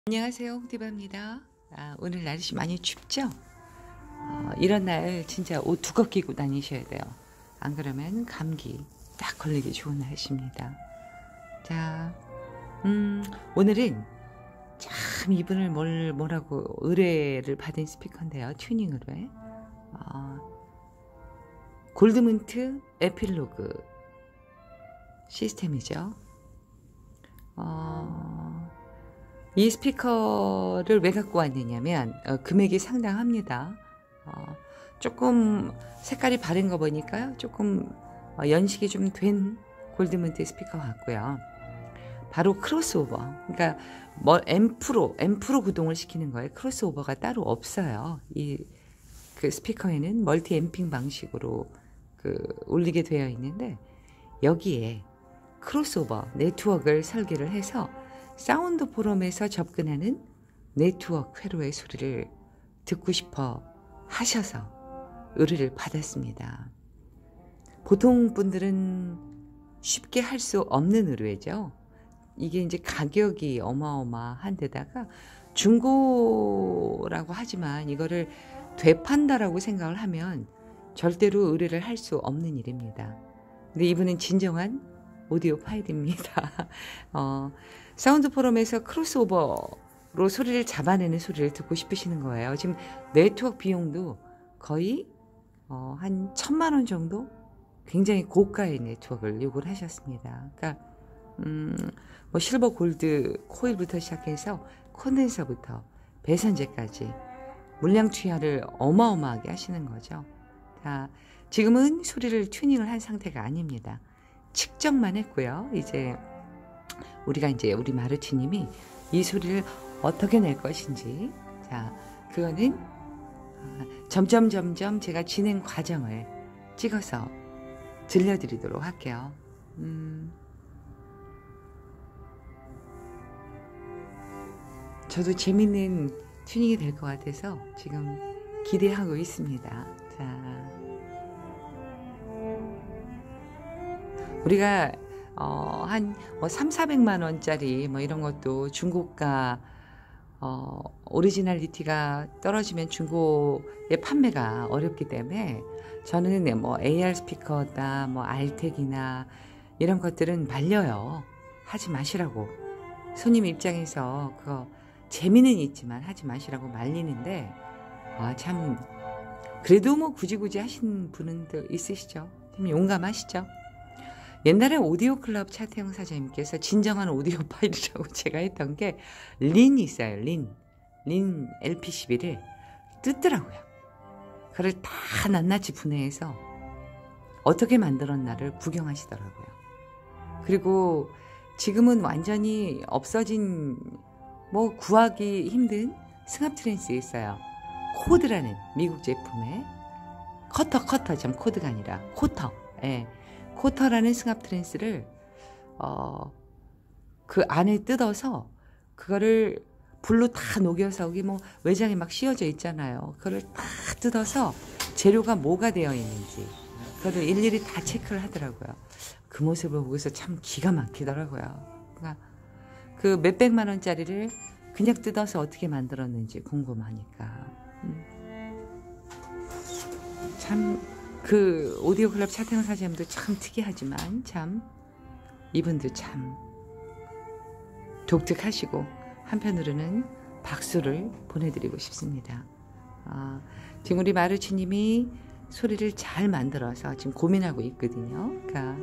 안녕하세요, 홍디바입니다. 오늘 날씨 많이 춥죠? 이런 날 진짜 옷 두껍게 입고 다니셔야 돼요. 안 그러면 감기 딱 걸리기 좋은 날씨입니다. 자, 오늘은 참 이분을 뭐라고 의뢰를 받은 스피커인데요. 튜닝 의뢰. 골드문트 에필로그 시스템이죠. 이 스피커를 왜 갖고 왔느냐면 금액이 상당합니다. 조금 색깔이 바른 거 보니까요. 조금 연식이 좀 된 골드문트 스피커 같고요. 바로 크로스오버. 그러니까 뭐 앰프로 구동을 시키는 거예요. 크로스오버가 따로 없어요. 그 스피커에는 멀티 앰핑 방식으로 올리게 되어 있는데 여기에 크로스오버 네트워크를 설계를 해서 사운드 포럼에서 접근하는 네트워크 회로의 소리를 듣고 싶어 하셔서 의뢰를 받았습니다. 보통 분들은 쉽게 할 수 없는 의뢰죠. 이게 이제 가격이 어마어마한 데다가 중고라고 하지만 이거를 되판다라고 생각을 하면 절대로 의뢰를 할 수 없는 일입니다. 근데 이분은 진정한 오디오 파일입니다. 사운드 포럼에서 크로스오버로 소리를 잡아내는 소리를 듣고 싶으시는 거예요. 지금 네트워크 비용도 거의 한 1,000만 원 정도 굉장히 고가의 네트워크를 요구를 하셨습니다. 그러니까 뭐 실버 골드 코일부터 시작해서 콘덴서부터 배선제까지 물량 투하를 어마어마하게 하시는 거죠. 자, 지금은 소리를 튜닝을 한 상태가 아닙니다. 측정만 했고요. 우리 마르치님이 이 소리를 어떻게 낼 것인지, 자, 그거는 점점 제가 진행 과정을 찍어서 들려드리도록 할게요. 저도 재밌는 튜닝이 될 것 같아서 지금 기대하고 있습니다. 자, 우리가 한 300~400만 원짜리 뭐 이런 것도 중고가 오리지널리티가 떨어지면 중고의 판매가 어렵기 때문에 저는 뭐 AR 스피커다 뭐 알텍이나 이런 것들은 말려요. 하지 마시라고. 손님 입장에서 그거 재미는 있지만 하지 마시라고 말리는데 참 그래도 뭐 굳이 하시는 분들 있으시죠? 좀 용감하시죠? 옛날에 오디오 클럽 차태영 사장님께서 진정한 오디오 파일이라고 제가 했던 게 린이 있어요. 린 LP12를 뜯더라고요. 그걸 다 낱낱이 분해해서 어떻게 만들었나를 구경하시더라고요. 그리고 지금은 완전히 없어진 뭐 구하기 힘든 승합 트랜스 있어요. 코드라는 미국 제품의 커터 좀 코드가 아니라 코터. 예. 코터라는 승합 트랜스를 그 안에 뜯어서 그거를 불로 다 녹여서 여기 뭐 외장에 막 씌워져 있잖아요. 그거를 다 뜯어서 재료가 뭐가 되어 있는지 그거를 일일이 다 체크를 하더라고요. 그 모습을 보고서 참 기가 막히더라고요. 그러니까 그 몇백만 원짜리를 그냥 뜯어서 어떻게 만들었는지 궁금하니까. 참 그 오디오 클럽 차태현 사장님도 참 특이하지만 참 이분도 참 독특하시고 한편으로는 박수를 보내드리고 싶습니다. 지금 우리 마르치님이 소리를 잘 만들어서 지금 고민하고 있거든요. 그러니까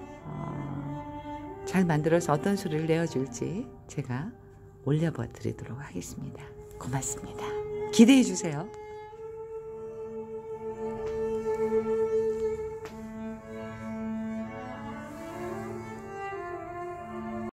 잘 만들어서 어떤 소리를 내어줄지 제가 올려봐 드리도록 하겠습니다. 고맙습니다. 기대해 주세요.